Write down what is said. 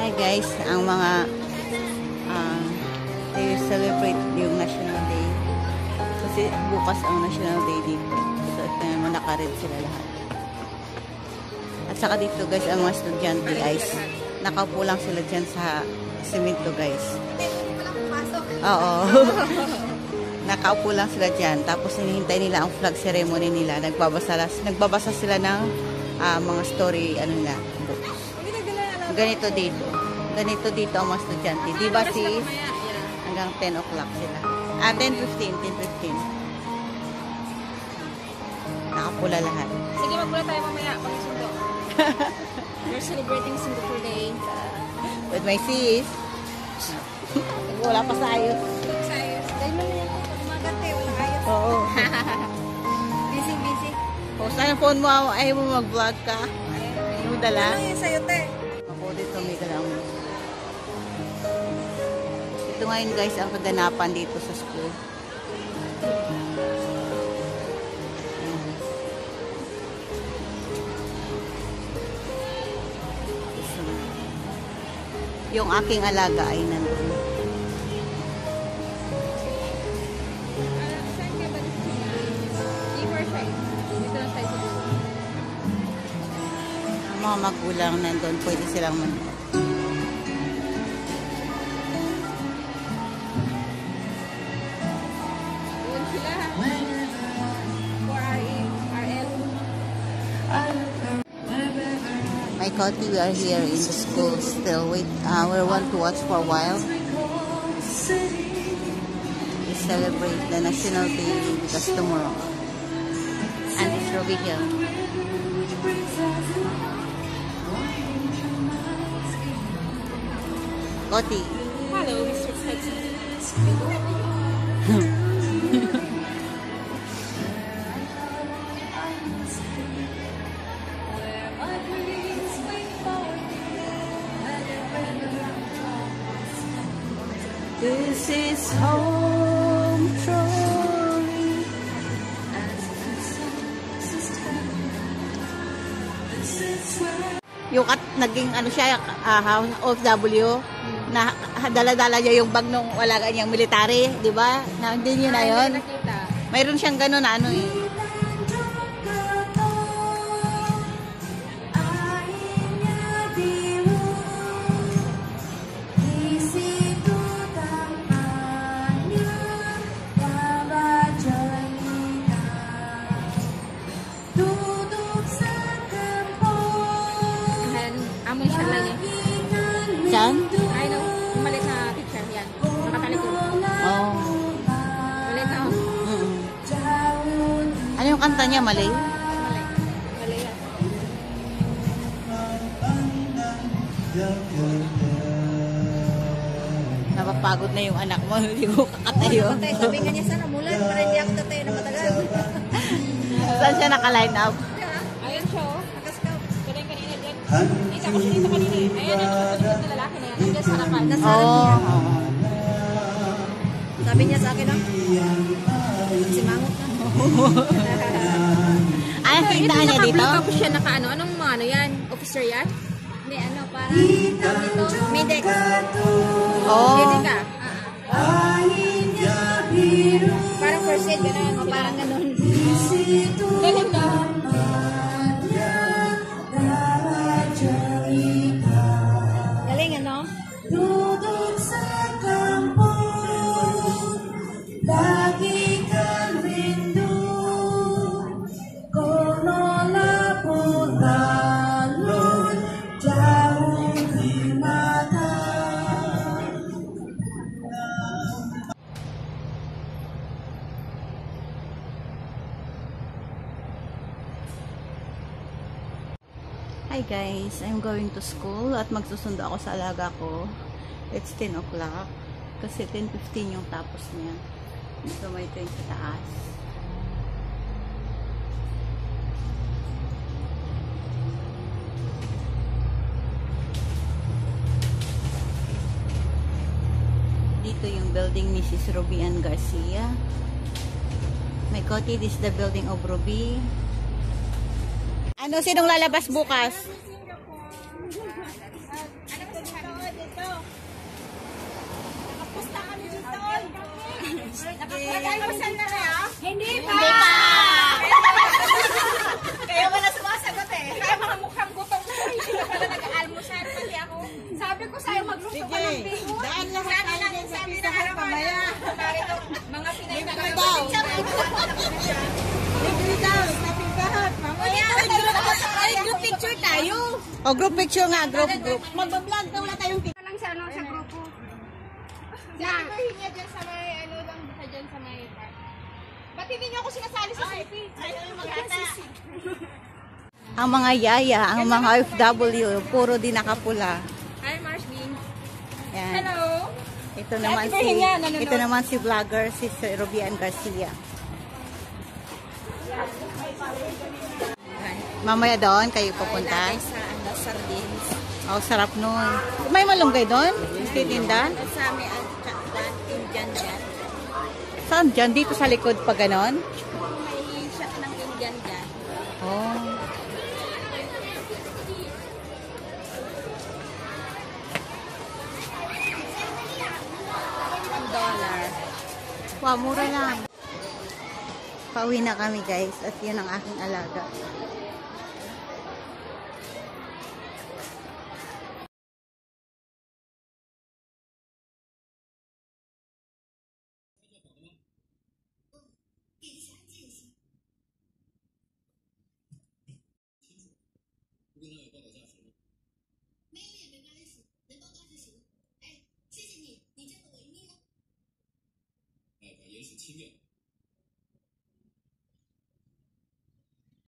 Hi guys, ang mga they celebrate yung National Day. Kasi bukas ang National Day dito. So, ito naman naka-red sila lahat. At saka dito guys, ang mga estudyante guys, nakaupo lang sila dyan sa semento guys. Oo. Nakaupo lang sila dyan. Tapos hinihintay nila ang flag ceremony nila. Nagbabasa sila ng mga story, ano na, books. Ganito dito. Ganito dito ang mga estudyante. Diba sis? Hanggang 10 o'clock sila. 10:15. Nakapula lahat. Sige, magpula tayo mamaya pag sundo. We're celebrating Singapore Day. With my sis. Wala pa sa ayos. Dahil mo na yan. Umagante, walang ayos. Oo. Busy. O, saan ang phone mo? Ayaw mo mag-vlog ka? Ayaw mo dala? Ano yung sa'yo, te? Ako dito may dalang. Ito ngayon guys ang kaganapan dito sa school. Yung aking alaga ay nandun. Saan ka ba dito? Deeper side. Dito lang tayo. Ang mga magulang nandun, pwede silang manood. Doon sila. For RL. My Koti, we are here in the school still. We want to watch for a while. We celebrate the National Day because tomorrow. And it's Ruby Hill. Koti. Hello, Mr. Hudson. This is home truly. Yung at naging ano siya, OFW, na dala-dala niya yung bag nung wala niyang military, di ba? Na hindi niyo na yun. Mayroon siyang gano'n na ano eh. Amoy siya lang eh. Saan? I know. Yung malit na picture. Yan. Nakatalikod. Oh. Malit na oh. Ano yung kanta niya, Malay? Mali yan. Napapagod na yung anak mo, hindi mo kakatayo. Sabi nga niya sana mulan para hindi ako tatayo na matagal. Saan siya naka-line up? Ayan siya oh. Nakaskaw. Kanina dyan. Ika kasi dito kanina eh. Ayan ang nakatalikod na lalaki na yan. Nandiyan sa harapan. Nasa harapan niya. Sabi niya sa akin oh. Simangot na. Ay, kita niya dito? Naka-blue ako siya naka ano. Anong ano yan? Officer yan? Hindi ano parang Medex. Oh. Medex ka? Parang first aid gano'n. O parang gano'n. Galing na. Galing ano? Duduk sa kampo, lagi kang rindu, kono laputan, jauh di mata. Hi guys, I'm going to school at magsusundo ako sa alaga ko. It's 10 o'clock kasi 10:15 yung tapos niya. So may train sa taas. Dito yung building ni Mrs. Ruby and Garcia. My Koti, this is the building of Ruby. Ano, sinong lalabas bukas? doon. Nakapagkaiwasan na kaya? Hindi pa! Kaya wala sumasagot eh. Kaya mga mukhang gutom ko. Hindi ka pala nag-almusal. Pati ako. Sabi ko sa'yo magluto ka ng bihon. Daan lahat tayo dyan sa Pizza Hut mamaya. Mga Pinay na Libre daw. Libre daw sa Pizza Hut mamaya. Ay, group picture tayo. O, group picture nga, group. Magbablog na wala tayong picture. Lang sa ano, sa grupo. Sabi ko hinga dyan sa may, ano lang sa dyan sa may park. Ba't hindi niyo ako sinasali sa CP? Ayaw yung mag-ata. Ang mga yaya, ang mga OFW, puro din nakapula. Hi, Marshbean. Yan. Hello. Ito naman si vlogger, si Robian Garcia. Mamaya doon kayo pupunta. Sa ano, sardines. Oh, sarap nun. May malunggay doon? Titinda? Sa amin, Indian dyan. Saan dyan? Dito sa likod pa ganon? May shop ng Indian dyan. Oh. $1. Wow, mura lang. Pauwi na kami guys at yun ang aking alaga.